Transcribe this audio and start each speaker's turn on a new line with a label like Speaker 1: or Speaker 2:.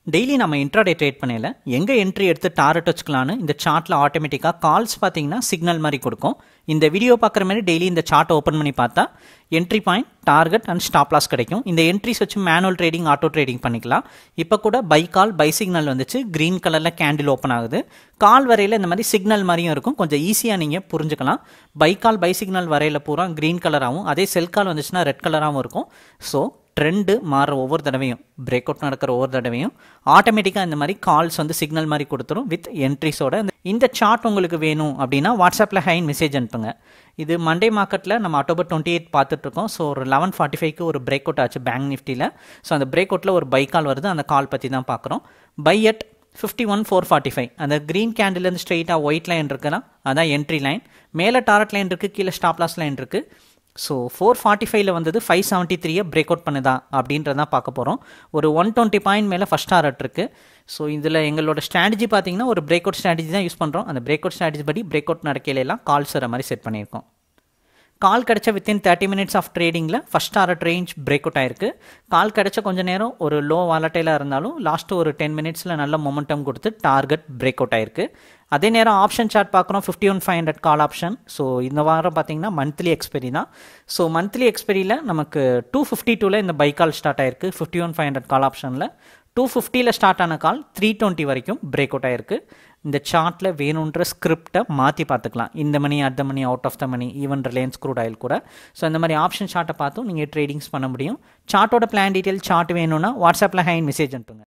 Speaker 1: Daily நம்ம intraday trade பண்ணல எங்கே என்ட்ரி எடுத்து டார்கெட் வச்சுக்கலான்னு இந்த சார்ட்டில் ஆட்டோமேட்டிக்காக கால்ஸ் பார்த்தீங்கன்னா சிக்னல் மாதிரி கொடுக்கும். இந்த வீடியோ பார்க்குற மாதிரி டெய்லி இந்த சார்ட்டை ஓப்பன் பண்ணி பார்த்தா entry point, target and stop loss கிடைக்கும். இந்த என்ட்ரிஸ் வச்சு மேனுவல் ட்ரேடிங், ஆட்டோ ட்ரேடிங் பண்ணிக்கலாம். இப்போ கூட பை கால், பை சிக்னல் வந்துச்சு. க்ரீன் கலரில் கேண்டில் ஓப்பன் ஆகுது. கால் வரையில் இந்த மாதிரி சிக்னல் மாதிரியும் இருக்கும். கொஞ்சம் ஈஸியாக நீங்கள் புரிஞ்சுக்கலாம். பை கால், பை சிக்னல் வரையில் பூரா க்ரீன் கலராகவும், அதே செல் கால் வந்துச்சுன்னா ரெட் கலராகவும் இருக்கும். ஸோ ட்ரெண்டு மாறுற ஒவ்வொரு தடவையும், பிரேக் அவுட் நடக்கிற ஒவ்வொரு தடவையும் ஆட்டோமேட்டிக்காக இந்த மாதிரி கால்ஸ் வந்து சிக்னல் மாதிரி கொடுத்துரும் வித் என்ட்ரிஸோட. இந்த சார்ட் உங்களுக்கு வேணும் அப்படின்னா வாட்ஸ்அப்பில் ஹைன் மெசேஜ் அனுப்புங்க. இது மண்டே மார்க்கெட்டில் நம்ம October 28 பார்த்துட்ருக்கோம். ஸோ ஒரு 11:45க்கு ஒரு பிரேக் அவுட் ஆச்சு பேங்க் நிஃப்டியில். ஸோ அந்த பிரேக் அவுட்டில் ஒரு பை கால் வருது. அந்த கால் பற்றி தான் பார்க்குறோம். Buy at 51,445. அந்த க்ரீன் கேண்டிலேருந்து ஸ்ட்ரெயிட்டாக ஒயிட் லைன் இருக்குன்னா அதான் என்ட்ரி லைன். மேலே டார்கெட் லைன் இருக்குது, கீழே ஸ்டாப் லாஸ் லைன் இருக்குது. ஸோ 445 வந்தது 573 பிரேக் அவுட் பண்ணுதா அப்படின்றதான் பார்க்க போகிறோம். ஒரு 120 பாயிண்ட் மேலே ஃபஸ்ட் டார்கெட் இருக்குது. ஸோ இதில் எங்களோட ஸ்ட்ராட்டஜி பார்த்தீங்கன்னா ஒரு பிரேக் அவுட் ஸ்ட்ராட்டஜி தான் யூஸ் பண்ணுறோம். அந்த பிரேக் அவுட் ஸ்ட்ராட்டஜி படி பிரேக் அவுட் நடக்கையிலாம் கால்ஸ் வர மாதிரி செட் பண்ணியிருக்கோம். கால் கிடச்ச வித்தின் 30 minutes ஆஃப் ட்ரேடிங்கில் first target range break out ஆயிருக்கு. கால் கிடச்ச கொஞ்சம் நேரம் ஒரு லோ வாலட்டைலாக இருந்தாலும் லாஸ்ட்டு ஒரு 10 minutesல நல்ல மொமெண்டம் கொடுத்து டார்கெட் பிரேக் அவுட் ஆயிருக்கு. அதே நேரம் ஆப்ஷன் சார்ட் பார்க்குறோம். 51,500 கால் ஆப்ஷன். ஸோ இந்த வாரம் பார்த்தீங்கன்னா மந்த்லி எக்ஸ்பெரி தான். ஸோ மந்த்லி எக்ஸ்பெரியில் நமக்கு 252ல் இந்த பை கால் ஸ்டார்ட் ஆயிருக்கு. 51,500 கால் ஆப்ஷனில் 250ல் ஸ்டார்ட் ஆன கால் 320 வரைக்கும் பிரேக் அவுட் ஆயிருக்கு. இந்த சார்ட்டில் வேணுன்ற ஸ்கிரிப்டை மாற்றி பார்த்துக்கலாம். In the money, at the money, out of the money, even Reliance crude oil கூட. ஸோ இந்த மாதிரி ஆப்ஷன் சார்ட்டை பார்த்தும் நீங்கள் ட்ரேடிங்ஸ் பண்ண முடியும். சார்ட்டோட பிளான் டீட்டெயில் சார்ட் வேணும்னா வாட்ஸ்அப்பில் ஹைன் மெசேஜ் அனுப்புங்க.